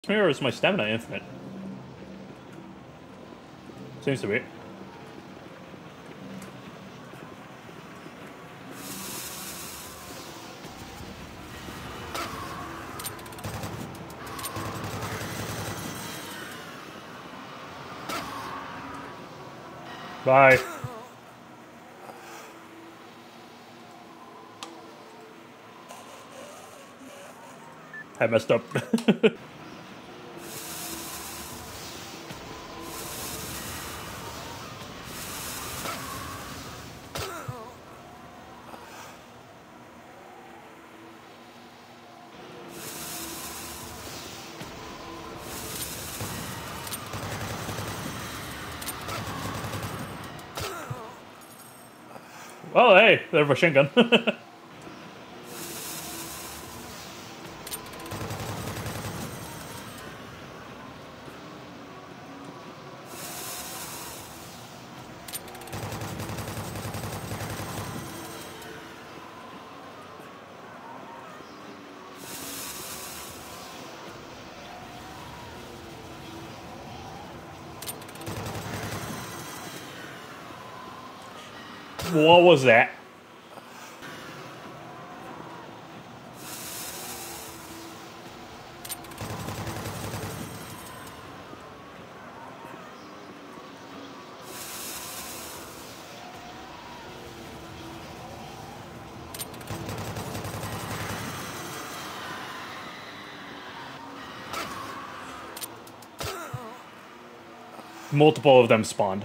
Mirror is my stamina infinite? Seems to be. Bye. I messed up. Oh, hey, there's a machine gun. What was that? Multiple of them spawned.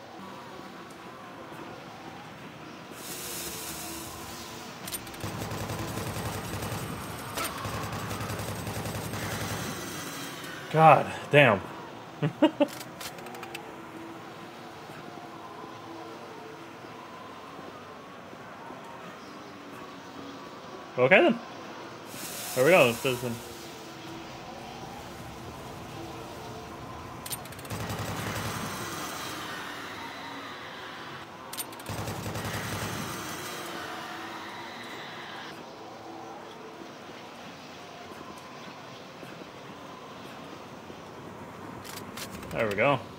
God damn. Okay then. There we go. There we go.